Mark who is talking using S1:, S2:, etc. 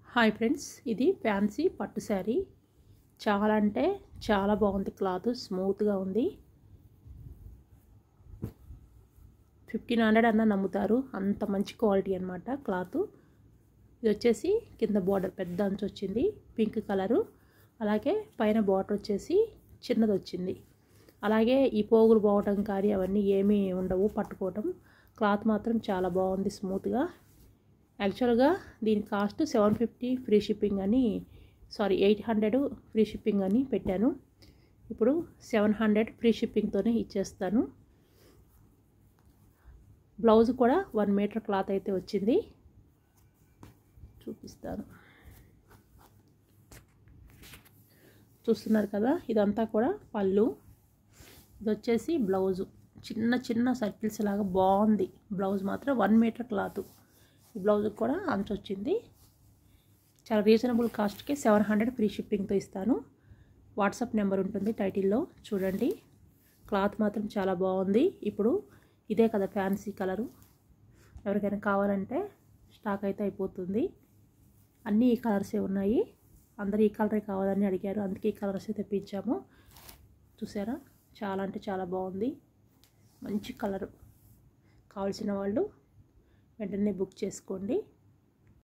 S1: Hi friends, ఇది fancy పట్టు శారీ. చాలా అంటే చాలా బాగుంది. క్లాత్ స్మూత్గా ఉంది. 1500 అన్న నమ్ముతారు, అంత మంచి క్వాలిటీ అనమాట క్లాత్. ఇది వచ్చేసి కింద బార్డర్ పెద్ద అంచు వచ్చింది, పింక్ కలరు. అలాగే పైన బార్డర్ వచ్చేసి చిన్నది వచ్చింది. అలాగే ఈ పోగులు పోవటం కానీ అవన్నీ ఏమీ ఉండవు పట్టుకోవటం. క్లాత్ మాత్రం చాలా బాగుంది, స్మూత్గా. యాక్చువల్గా దీని కాస్ట్ 750 ఫ్రీ షిప్పింగ్ అని, 800 ఫ్రీ షిప్పింగ్ అని పెట్టాను. ఇప్పుడు 700 ఫ్రీ షిప్పింగ్తోనే ఇచ్చేస్తాను. బ్లౌజ్ కూడా 1 మీటర్ క్లాత్ అయితే వచ్చింది. చూపిస్తాను, చూస్తున్నారు కదా. ఇదంతా కూడా పళ్ళు. ఇది వచ్చేసి బ్లౌజు. చిన్న చిన్న సర్కిల్స్ లాగా బాగుంది. బ్లౌజ్ మాత్రం 1 మీటర్ క్లాత్. ఈ బ్లౌజ్కి కూడా అంచు వచ్చింది. చాలా రీజనబుల్ కాస్ట్కే 700 ఫ్రీ షిప్పింగ్తో ఇస్తాను. వాట్సాప్ నెంబర్ ఉంటుంది టైటిల్లో, చూడండి. క్లాత్ మాత్రం చాలా బాగుంది. ఇప్పుడు ఇదే కదా ఫ్యాన్సీ కలరు. ఎవరికైనా కావాలంటే స్టాక్ అయితే అయిపోతుంది. అన్నీ ఈ కలర్సే ఉన్నాయి. అందరూ ఈ కలరే కావాలని అడిగారు, అందుకే ఈ కలర్సే తెప్పించాము. చూసారా, చాలా అంటే చాలా బాగుంది. మంచి కలరు. కావాల్సిన వాళ్ళు వెంటనే బుక్ చేసుకోండి.